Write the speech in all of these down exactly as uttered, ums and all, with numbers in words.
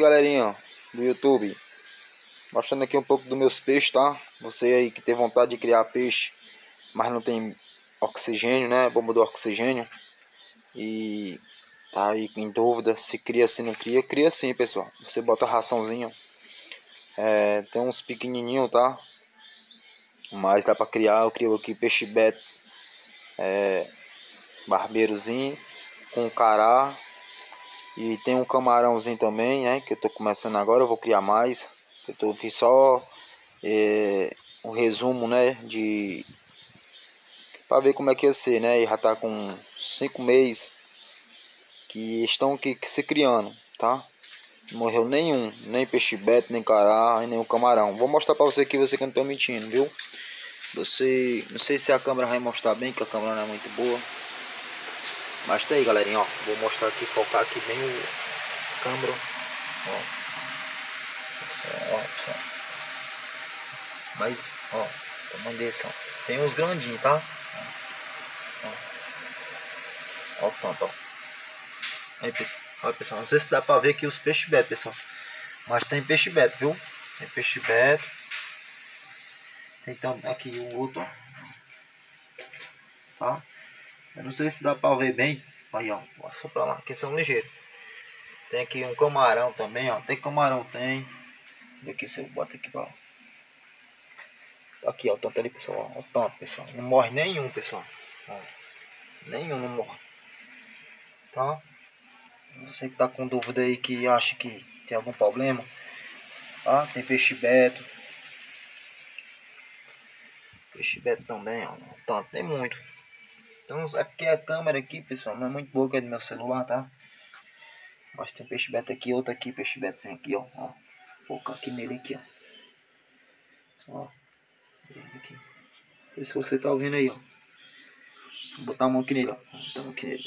galerinha do YouTube, mostrando aqui um pouco dos meus peixes, tá? Você aí que tem vontade de criar peixe, mas não tem oxigênio, né? Bomba do oxigênio, e tá aí em dúvida se cria, se não cria. Cria sim, pessoal. Você bota a raçãozinha, é, tem uns pequenininhos, tá? Mas dá pra criar. Eu crio aqui peixe beta, é, barbeirozinho com cará. E tem um camarãozinho também, né? Que eu tô começando agora, eu vou criar mais. Eu tô, fiz só é, um resumo, né? De para ver como é que ia ser, né? E já tá com cinco meses que estão aqui que se criando, tá? Não morreu nenhum, nem peixe beta, nem cará, nem nenhum camarão. Vou mostrar para você aqui, você que eu não tô mentindo, viu? Você, não sei se a câmera vai mostrar bem, que a câmera não é muito boa. Mas tá aí, galerinha, ó. Vou mostrar aqui, focar aqui bem o câmera, ó. Ó, pessoal. Mas, ó, tamanho desse, ó. Tem uns grandinhos, tá? Ó, ó, ó o tanto, ó. Aí, pessoal. Olha, pessoal, não sei se dá pra ver aqui os peixes beta, pessoal. Mas tem peixe beta, viu? Tem peixe beta. Tem também aqui o outro, ó. Tá? Eu não sei se dá pra ver bem. Aí, ó. Passa pra lá, que são ligeiros. Tem aqui um camarão também, ó. Tem camarão, tem. Aqui se eu boto aqui, ó. Aqui, ó, o tanto ali, pessoal. Ó, o tanto, pessoal. Não morre nenhum, pessoal. Ó, nenhum não morre. Tá? Você que tá com dúvida aí, que acha que tem algum problema. Tá? Tem peixe beta. Peixe beta também, ó. O tanto, tem muito. Então, é porque a câmera aqui, pessoal, não é muito boa, que é do meu celular, tá? Mas tem peixe beta aqui, outro aqui, peixe betazinho aqui, ó. Ó. Focar aqui nele aqui, ó. Ó. Aqui. Não sei se você tá ouvindo aí, ó. Vou botar a mão aqui nele, ó. Vou botar a mão aqui nele.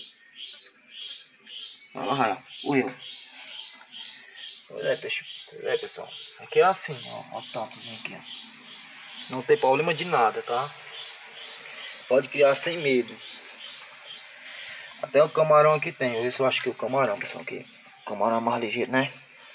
Olha lá, ó. Morreu. Pois é, peixe. Pois é, pessoal. Aqui é assim, ó. Ó o tantozinho aqui, ó. Não tem problema de nada, tá? Pode criar sem medo. Até o camarão aqui tem. Esse eu acho que é o camarão, pessoal, aqui. O camarão é mais ligeiro, né?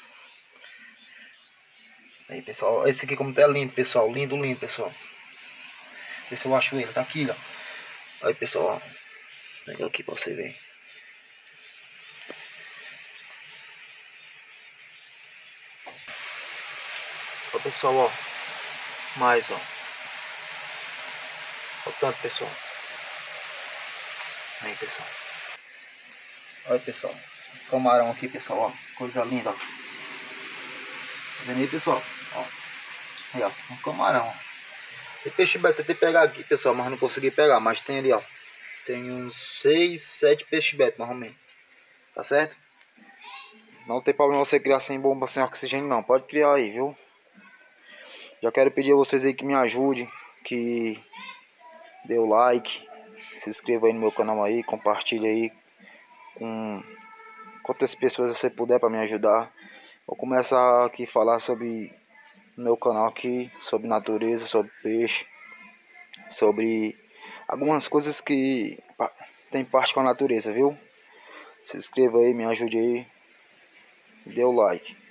Aí, pessoal, esse aqui como tá lindo, pessoal. Lindo, lindo, pessoal. Vê se eu acho ele. Tá aqui, ó. Aí, pessoal, ó. Pega aqui pra você ver. Ó, pessoal, ó. Mais, ó. Olha o tanto, pessoal. Aí, pessoal. Olha, pessoal. Camarão aqui, pessoal, ó. Coisa linda, ó. Tá vendo aí, pessoal? Ó. Aí, ó. Um camarão, ó. Tem peixe beta, tentei pegar aqui, pessoal, mas não consegui pegar. Mas tem ali, ó. Tem uns seis, sete peixes beta, mais ou menos. Tá certo? Não tem problema você criar sem bomba, sem oxigênio, não. Pode criar aí, viu? Já quero pedir a vocês aí que me ajudem, que dê o like, se inscreva aí no meu canal aí, compartilhe aí com quantas pessoas você puder para me ajudar. Vou começar aqui a falar sobre no meu canal aqui, sobre natureza, sobre peixe, sobre algumas coisas que tem parte com a natureza, viu? Se inscreva aí, me ajude aí, dê o like.